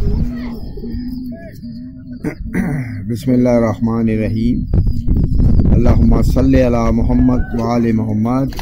बिस्मिल्लाहिर्रहमानिर्रहीम। अल्लाहुम्मा सल्ली अला मोहम्मद व आले मोहम्मद।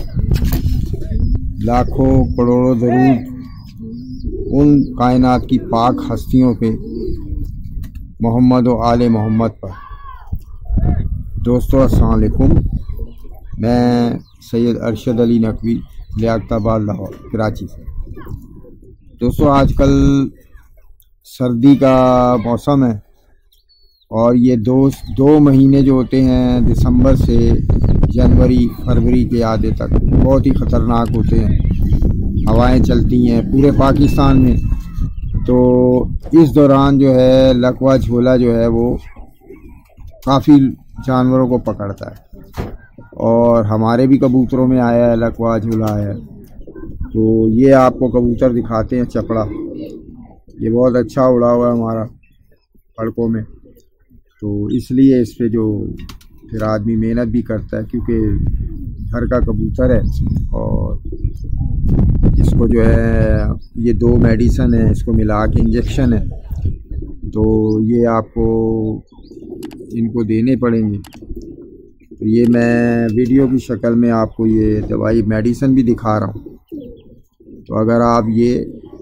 लाखों करोड़ों दरूद उन कायनात की पाक हस्तियों पे, मोहम्मद व आले मोहम्मद पर। दोस्तों अस्सलाम वालेकुम। मैं सैयद अरशद अली नकवी, लियाकताबाद लाहौर कराची से। दोस्तों आजकल सर्दी का मौसम है और ये दो महीने जो होते हैं दिसंबर से जनवरी फरवरी के आधे तक बहुत ही ख़तरनाक होते हैं। हवाएं चलती हैं पूरे पाकिस्तान में। तो इस दौरान जो है लकवा झोला जो है वो काफ़ी जानवरों को पकड़ता है और हमारे भी कबूतरों में आया है, लकवा झोला आया है। तो ये आपको कबूतर दिखाते हैं चपड़ा। ये बहुत अच्छा उड़ा हुआ है हमारा पड़कों में, तो इसलिए इस पे जो फिर आदमी मेहनत भी करता है क्योंकि घर का कबूतर है। और इसको जो है ये 2 मेडिसन है, इसको मिला के इंजेक्शन है, तो ये आपको इनको देने पड़ेंगे। तो ये मैं वीडियो की शक्ल में आपको ये दवाई मेडिसन भी दिखा रहा हूँ। तो अगर आप ये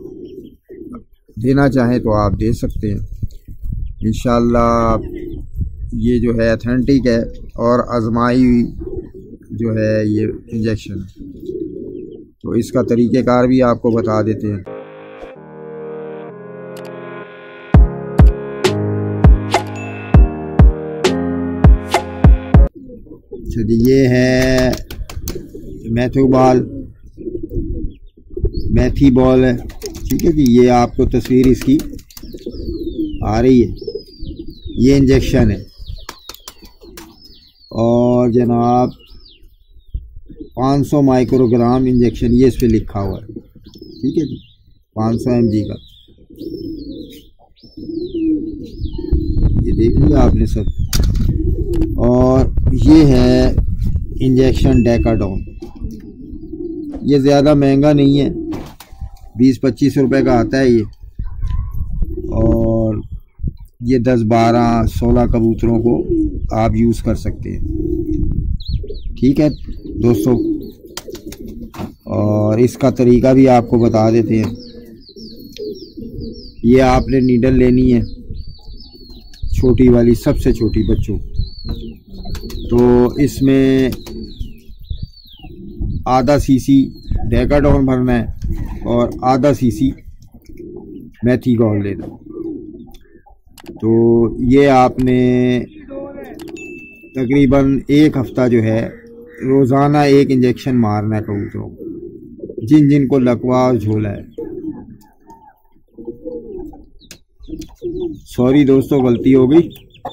देना चाहें तो आप दे सकते हैं इंशाल्लाह। ये जो है अथेंटिक है और आजमाई जो है ये इंजेक्शन। तो इसका तरीक़ेकार भी आपको बता देते हैं। ये है मैथी बॉल है, ठीक है जी। ये आपको तस्वीर इसकी आ रही है, ये इंजेक्शन है। और जनाब 500 माइक्रोग्राम इंजेक्शन ये इस पे लिखा हुआ है, ठीक है जी। 500 mg का, ये देख लिया आपने सब। और ये है इंजेक्शन डेकाडोन। ये ज़्यादा महंगा नहीं है, 20-25 रुपए का आता है ये। और ये 10, 12, 16 कबूतरों को आप यूज़ कर सकते हैं, ठीक है दोस्तों। और इसका तरीका भी आपको बता देते हैं। ये आपने नीडल लेनी है, छोटी वाली, सबसे छोटी बच्चों। तो इसमें आधा सीसी डेकाडोन भरना है और आधा सीसी मेथी गॉल लेना। तो ये आपने तकरीबन 1 हफ्ता जो है रोज़ाना 1 इंजेक्शन मारना है कबूतरों को, जिनको लकवा और झोला है। सॉरी दोस्तों, गलती हो गई।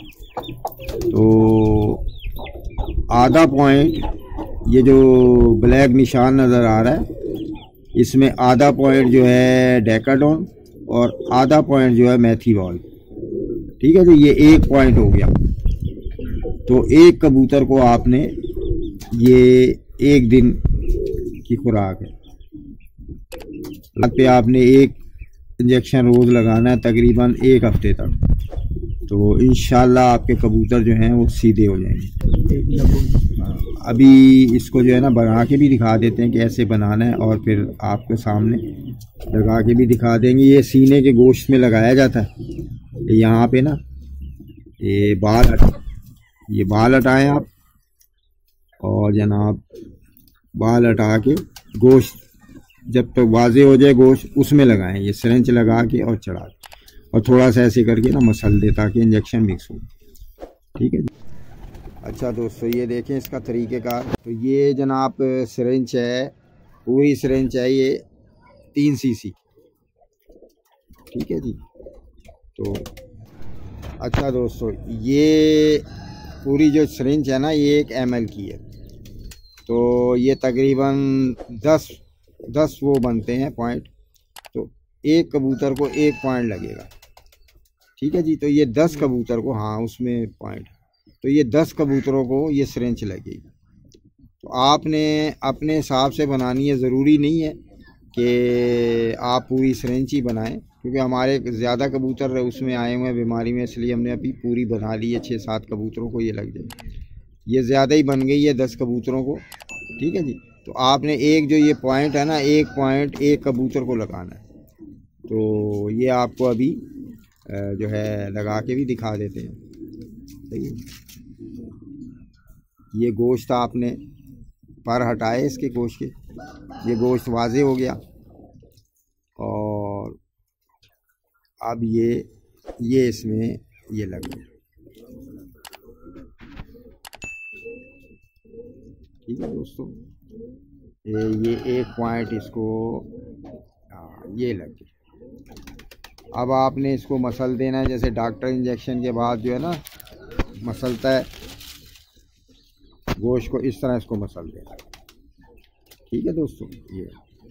तो आधा पॉइंट, ये जो ब्लैक निशान नज़र आ रहा है, इसमें आधा पॉइंट जो है डेकाडोन और आधा पॉइंट जो है मेथी बॉल, ठीक है जी। ये 1 पॉइंट हो गया। तो एक कबूतर को आपने ये 1 दिन की खुराक है। पे आपने 1 इंजेक्शन रोज़ लगाना है तकरीबन 1 हफ्ते तक। तो इंशाल्लाह आपके कबूतर जो हैं वो सीधे हो जाएंगे। अभी इसको जो है ना बना के भी दिखा देते हैं कि ऐसे बनाना है, और फिर आपके सामने लगा के भी दिखा देंगे। ये सीने के गोश्त में लगाया जाता है। यहाँ पे ना ये बाल हटाएं आप, और जनाब बाल हटा के गोश्त जब तक वाजे हो जाए गोश्त उसमें लगाएं। ये सिरिंज लगा के और चढ़ा के और थोड़ा सा ऐसे करके ना मसल दे ताकि इंजेक्शन मिक्स हो, ठीक है जी। अच्छा दोस्तों ये देखें इसका तरीक़ेकार। तो ये जनाब सिरिंज है, पूरी सिरिंज है ये 3 सीसी, ठीक है जी। तो अच्छा दोस्तों ये पूरी जो सिरिंज है ना ये 1 ml की है। तो ये तकरीबन 10 वो बनते हैं पॉइंट। तो एक कबूतर को 1 पॉइंट लगेगा, ठीक है जी। तो ये 10 कबूतर को, हाँ उसमें पॉइंट, तो ये 10 कबूतरों को ये सिरिंज लगेगी। तो आपने अपने हिसाब से बनानी है, ज़रूरी नहीं है कि आप पूरी सिरिंज ही बनाएं, क्योंकि हमारे ज़्यादा कबूतर उसमें आए हुए हैं बीमारी में, इसलिए हमने अभी पूरी बना ली है। 6-7 कबूतरों को ये लग जाए, ये ज़्यादा ही बन गई है 10 कबूतरों को। ठीक है जी। तो आपने एक जो ये पॉइंट है ना, एक पॉइंट एक कबूतर को लगाना है। तो ये आपको अभी जो है लगा के भी दिखा देते हैं। सही है। ये गोश्त आपने पर हटाए इसके गोश्त के, ये गोश्त वाजे हो गया। और अब ये इसमें ये लग गया। ठीक है दोस्तों, ये एक पॉइंट इसको ये लग गया। अब आपने इसको मसल देना है, जैसे डॉक्टर इंजेक्शन के बाद जो है ना मसलता है गोश्त को, इस तरह इसको मसल देना। ठीक है दोस्तों, ये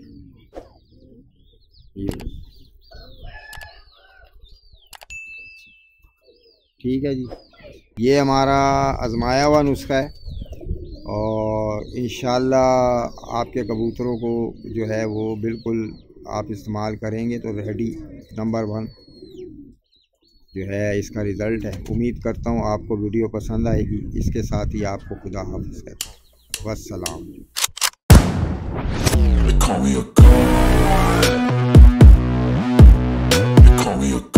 ठीक है जी। ये हमारा आजमाया हुआ नुस्खा है और इंशाल्लाह आपके कबूतरों को जो है वो बिल्कुल आप इस्तेमाल करेंगे तो रेडी नंबर 1 जो है इसका रिज़ल्ट है। उम्मीद करता हूँ आपको वीडियो पसंद आएगी। इसके साथ ही आपको खुदा हाफ़िज़ कहता हूँ। वस्सलाम।